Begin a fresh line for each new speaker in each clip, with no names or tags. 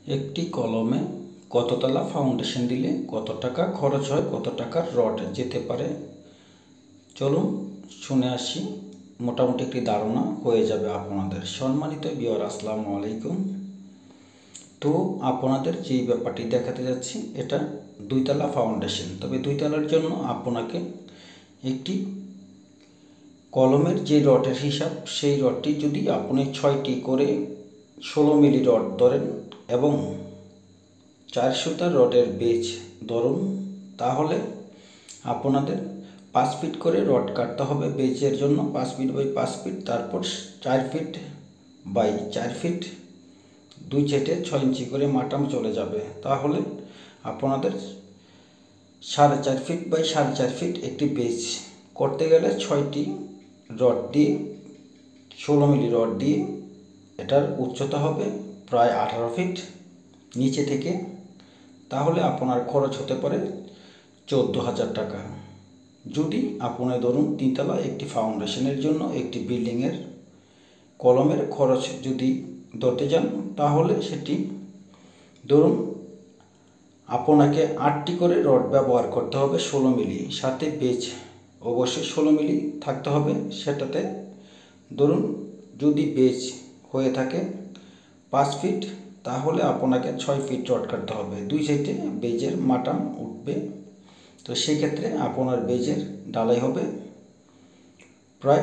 একটি কলমে কততলা ফাউন্ডেশন দিলে কত টাকা খরচ হয়, কত টাকার রড যেতে পারে, চলুন শুনে আসি। মোটামুটি একটি ধারণা হয়ে যাবে আপনাদের। সম্মানিত ভিউয়ার, আসসালামু আলাইকুম। তো আপনাদের যেই ব্যাপারটি দেখাতে যাচ্ছি, এটা দুইতলা ফাউন্ডেশন। তবে দুইতলার জন্য আপনাকে একটি কলমের যে রডের হিসাব, সেই রডটি যদি আপনি 6টি করে 16 মিলি রড ধরেন এবং 4 সুতার রডের বেজ ধরুন, তাহলে আপনাদের 5 ফিট করে রড কাটতে হবে বেজের জন্য। 5 ফিট বাই 5 ফিট, তারপর 4 ফিট বাই 4 ফিট, দুই সাইডে 6 ইঞ্চি করে মাটাম চলে যাবে। তাহলে আপনাদের 4.5 ফিট বাই 4.5 ফিট একটি বেজ করতে গেলে 6টি রড দিয়ে 16 মিলি রড দিয়ে এটার উচ্চতা হবে প্রায় 18 ফিট নিচে থেকে। তাহলে আপনার খরচ হতে পারে 14,000 টাকা। যদি আপনি ধরুন তিনতলা একটি ফাউন্ডেশনের জন্য একটি বিল্ডিংয়ের কলমের খরচ যদি ধরতে যান, তাহলে সেটি ধরুন আপনাকে 8টি করে রড ব্যবহার করতে হবে 16 মিলি, সাথে বেজ অবশ্যই 16 মিলি থাকতে হবে। সেটাতে ধরুন যদি বেজ হয়ে থাকে 5 ফিট, তাহলে আপনাকে 6 ফিট রড কাটতে হবে। দুই সাইডে বেজের মাটাম উঠবে। তো সেই ক্ষেত্রে আপনার বেজের ডালাই হবে প্রায়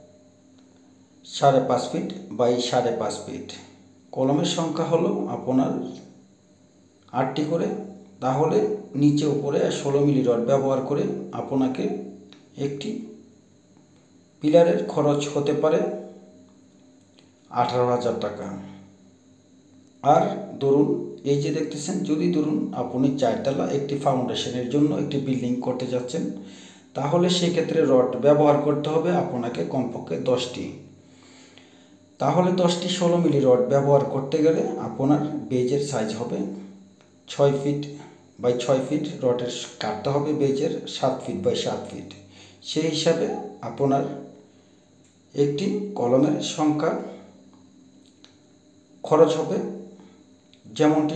5.5 ফিট বাই 5.5 ফিট। কলমের সংখ্যা হলো আপনার 8টি করে, তাহলে নিচে উপরে 16 মিলি রড ব্যবহার করে আপনাকে একটি পিলারের খরচ হতে পারে 18,000 টাকা। আর ধরুন এই যে দেখতেছেন, যদি ধরুন আপনি 4তলা একটি ফাউন্ডেশনের জন্য একটি বিল্ডিং করতে যাচ্ছেন, তাহলে সেক্ষেত্রে রড ব্যবহার করতে হবে আপনাকে কমপক্ষে 10টি। তাহলে 10টি 16 মিলি রড ব্যবহার করতে গেলে আপনার বেজের সাইজ হবে 6 ফিট বাই 6 ফিট। রডের কাটতে হবে বেজের 7 ফিট বাই 7 ফিট। সেই হিসাবে আপনার একটি কলমের সংখ্যা খরচ হবে যেমনটি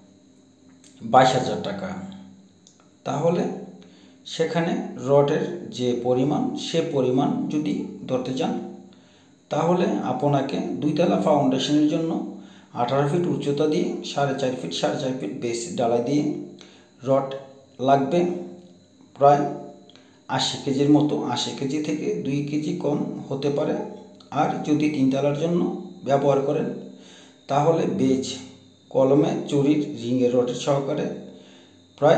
22,000 টাকা। তাহলে সেখানে রডের যে পরিমাণ, সে পরিমাণ যদি ধরতে যান, তাহলে আপনাকে দুইতলা ফাউন্ডেশনের জন্য 18 ফিট উচ্চতা দিয়ে 4.5 ফিট 4.5 ফিট বেস ডালাই দিয়ে রড লাগবে প্রায় 80 কেজির মতো। 80 কেজি থেকে 2 কেজি কম হতে পারে। আর যদি তিনতলার জন্য ব্যবহার করেন, তাহলে বেজ কলমে চুরির রিংয়ের রডের সহকারে প্রায়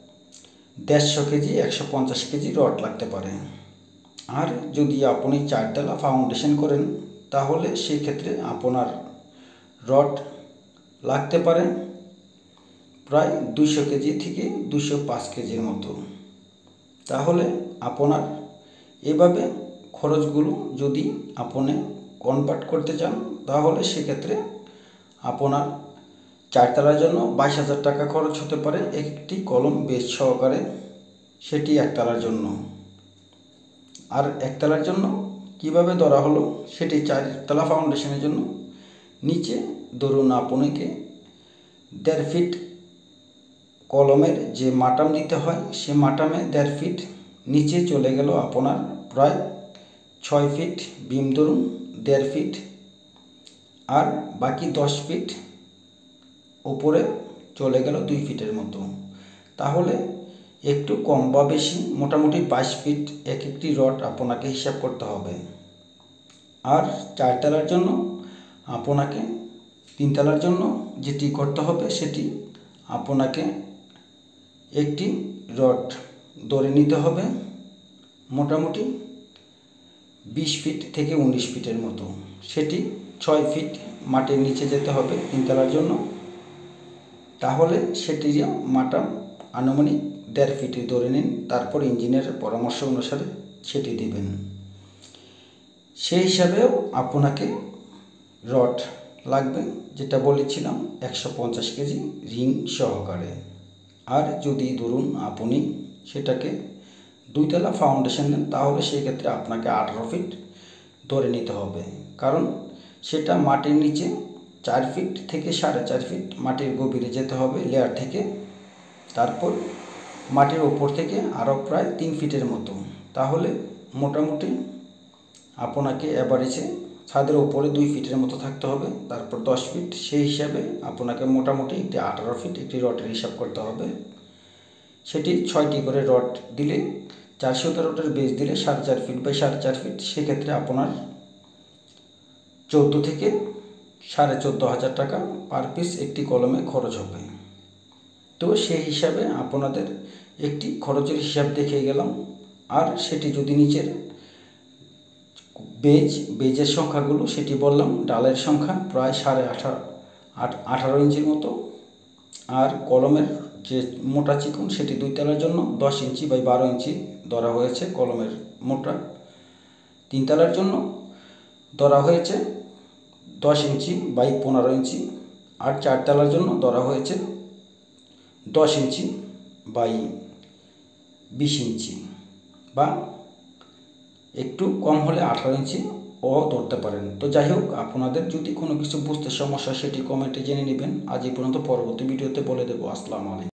150 কেজি 150 কেজি রড লাগতে পারে। আর যদি আপনি 4তলা ফাউন্ডেশন করেন, তাহলে সেক্ষেত্রে আপনার রড লাগতে পারে প্রায় 200 কেজি থেকে 205 কেজির মতো। তাহলে আপনার এভাবে খরচগুলো যদি আপনি কনভার্ট করতে চান, তাহলে সেক্ষেত্রে আপনার 4তলার জন্য 22,000 টাকা খরচ হতে পারে একটি কলম বেজ সহকারে, সেটি একতলার জন্য। আর একতলার জন্য কিভাবে ধরা হলো, সেটি 4তলা ফাউন্ডেশনের জন্য নিচে ধরুন আপনাকে 1.5 ফিট কলমের যে মাটাম দিতে হয়, সে মাটামে 1.5 ফিট নিচে চলে গেল আপনার প্রায় 6 ফিট বিম ধরুন 1.5 ফিট, আর বাকি 10 ফিট উপরে চলে গেল 2 ফিটের মতো। তাহলে একটু কম বা বেশি মোটামুটি 22 ফিট এক একটি রড আপনাকে হিসাব করতে হবে। আর 4তলার জন্য আপনাকে, তিনতলার জন্য যেটি করতে হবে, সেটি আপনাকে একটি রড ধরে নিতে হবে মোটামুটি 20 ফিট থেকে 19 ফিটের মতো। সেটি 6 ফিট মাটির নিচে যেতে হবে তিনতলার জন্য। তাহলে সেটি মাটাম আনুমানিক 1.5 ফিটে ধরে নিন, তারপর ইঞ্জিনিয়ারের পরামর্শ অনুসারে সেটি দিবেন। সেই হিসাবেও আপনাকে রড লাগবে, যেটা বলেছিলাম 150 কেজি রিং সহকারে। আর যদি ধরুন আপনি সেটাকে দুইতলা ফাউন্ডেশন দেন, তাহলে সেক্ষেত্রে আপনাকে 18 ফিট ধরে নিতে হবে, কারণ সেটা মাটির নিচে 4 ফিট থেকে 4.5 ফিট মাটির গভীরে যেতে হবে লেয়ার থেকে। তারপর মাটির ওপর থেকে আরও প্রায় 3 ফিটের মতো। তাহলে মোটামুটি আপনাকে অ্যাভারেজে ছাদের ওপরে 2 ফিটের মতো থাকতে হবে। তারপর 10 ফিট, সেই হিসাবে আপনাকে মোটামুটি একটি 18 ফিট একটি রডের হিসাব করতে হবে। সেটি 6টি করে রড দিলে 413টার বেস দিলে 4.5 ফিট বাই 4.5 ফিট, সেক্ষেত্রে আপনার 14 থেকে 14,500 টাকা পার পিস একটি কলমে খরচ হবে। তো সেই হিসাবে আপনাদের একটি খরচের হিসাব দেখিয়ে গেলাম। আর সেটি যদি নিচের বেজের সংখ্যাগুলো সেটি বললাম। ডালের সংখ্যা প্রায় 18.5 ইঞ্চির মতো। আর কলমের যে মোটা চিকন সেটি 2 তলার জন্য 10 ইঞ্চি বাই 12 ইঞ্চি ধরা হয়েছে কলমের মোটা। 3 তলার জন্য ধরা হয়েছে 10 ইঞ্চি বাই 15 ইঞ্চি। আর 4 তলার জন্য ধরা হয়েছে 10 ইঞ্চি বাই 20 ইঞ্চি, বা একটু কম হলে 18 ইঞ্চি ও ধরতে পারেন। তো যাই হোক, আপনাদের যদি কোনো কিছু বুঝতে সমস্যা সেটি কমেন্টে জেনে নেবেন। আজ এই পর্যন্ত, পরবর্তী ভিডিওতে বলে দেবো। আসসালামু আলাইকুম।